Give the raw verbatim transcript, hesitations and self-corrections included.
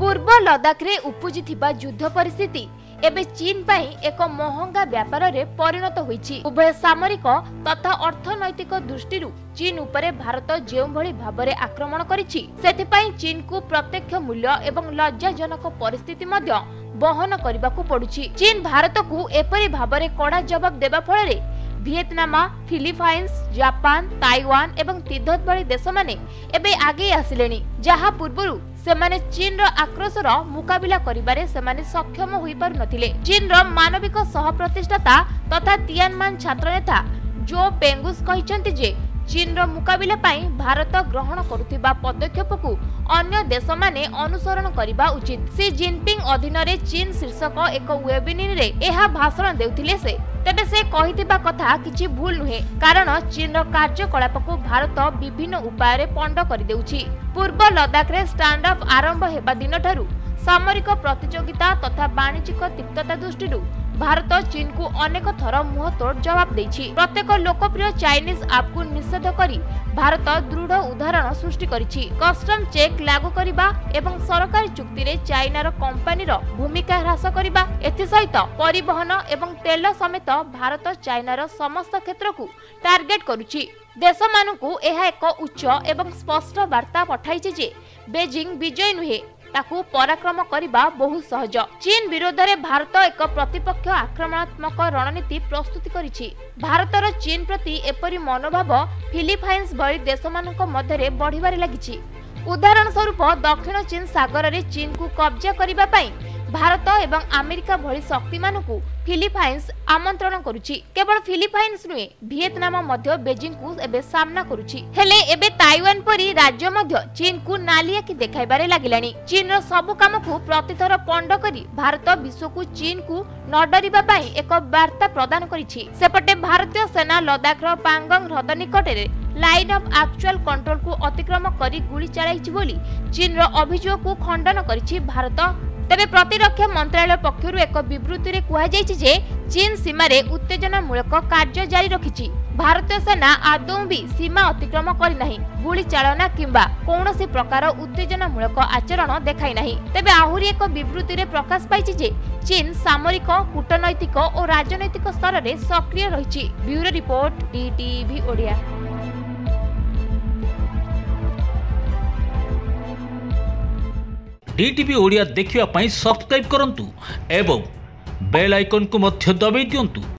पूर्व लद्दाख रे उपजिथिबा युद्ध परिस्थिति एबे चीन पाई एक महंगा व्यापार रे परिणत होईछि। उभय सामरिक तथा अर्थनैतिक दृष्टि चीन उपरे भारत जेउ भली भाबरे आक्रमण करिछि सेति पाई चीन को प्रत्यक्ष मूल्य एवं लज्जाजनक परिस्थिति मध्य बहन करबाकू पडुछि। चीन भारत को एपरि भाबरे कड़ा जवाब देबा फଳରେ वियतनाम, फिलिपाइन्स, जापान, ताइवान एवं तिब्बत भली देश माने एबे आगे आसिलेनी, जहा पूर्वरु सेमाने चीन रो आक्रोशर मुकाबिला करिबारे सेमाने सक्षम होई पारु नथिले। चीन रो मानविक सहप्रतिष्ठाता तथा तियानमान छात्र नेता जो पेंगुस कहिसंती जे चीन रो मुकाबिला पाई भारत ग्रहण करुथिबा पदक्षेप को अन्य देश माने अनुसरण करिबा उचित। सी जिनपिंग अधीन रे चीन शीर्षक एक वेबिनार रे एहा भाषण देउथिले से तेबे से कहिथिबा कथा किछि भूल नुहे, कारण चीन रो कार्यकलाप को भारत विभिन्न उपाय रे पंड करि देउछि। पूर्व लद्दाख रे स्टैंड अप आरंभ हेबा दिन ठारू सामरिक प्रतियोगिता तथा वाणिज्यिक तिक्तता दृष्टि भारत चीन को अनेक थर मुहतोड़ जवाब देछि। प्रत्येक लोकप्रिय चाइनीज ऐप को निषेध करी भारत दृढ़ उदाहरण सृष्टि करिछि। कस्टम चेक लागू करिबा एवं सरकारी चुक्ति रे चाइनार कंपनीर भूमिका ह्रास करिबा एथि सहित परिवहन एवं तेल समेत भारत चाइनार समस्त क्षेत्र को टार्गेट करुछि। देश मानकु एहा एक उच्च एवं स्पष्ट वार्ता पठाइछि जे बेजिंग विजय नुहे, ताकू पराक्रम करिबा बहुत सहज। चीन विरोध में भारत एक प्रतिपक्ष आक्रमणात्मक रणनीति प्रस्तुत करिछि। भारतर चीन प्रति एपरि मनोभाव फिलिपाइन्स भली देशमानक मध्यरे बढ़िबारे लागिछि। उदाहरण स्वरूप दक्षिण चीन सागर रे चीन को कब्जा करिबा पई भारत एवं अमेरिका भली शक्ति मानकु फिलिपाइन्स आमंत्रण करुछि। केवल फिलिपाइन्स नुहे, वियतनाम मध्य बेजिंग को एबे सामना करुछि। हेले एबे ताइवान परी राज्य मध्य चीन को नालिया की देखाइबारे लागिलानी। चीन रो सब काम को प्रतिथर पंड करी भारत विश्व को चीन को न डरिबा पई एक वार्ता प्रदान करिछि। सेपटे भारतीय सेना लद्दाख रो पांगंग ह्रद निकट रे लाइन ऑफ एक्चुअल कंट्रोल को अतिक्रम करी गुली चलाइछि बोली चीन रो अभियोग को खंडन करिछि भारत। तेबे प्रतिरक्षा मंत्रालय पक्षरु एक विवृत्ति रे कुहा जायछि जे चीन सीमा रे उत्तेजनामूलक कार्य जारी रखिछि। भारतीय सेना आदौ भी सीमा अतिक्रम करि नाही, गुली चालना किंबा कौनसी प्रकार उत्तेजनामूलक आचरण देखाई नाही। तेबे आहुरी एक विवृत्ति रे प्रकाश पाइछि जे चीन सामरिक, कूटनैतिक और राजनैतिक स्तर रे सक्रिय रहिछि। Bureau report, DTV Odia. DTV Odia देखिवा पाई सब्सक्राइब करंतु एवं बेल आइकन को मध्य दबाई दियंतु।